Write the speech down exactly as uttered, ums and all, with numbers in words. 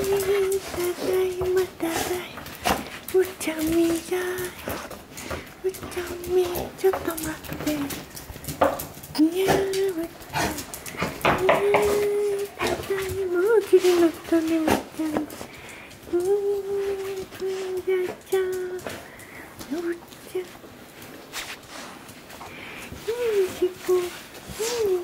だいまただいうちゃみだいうちゃみちょっと待ってにゃーうちゃんただいま大きくなったねうちゃんうーんくんじゃちゃんうちゃんいいしこいい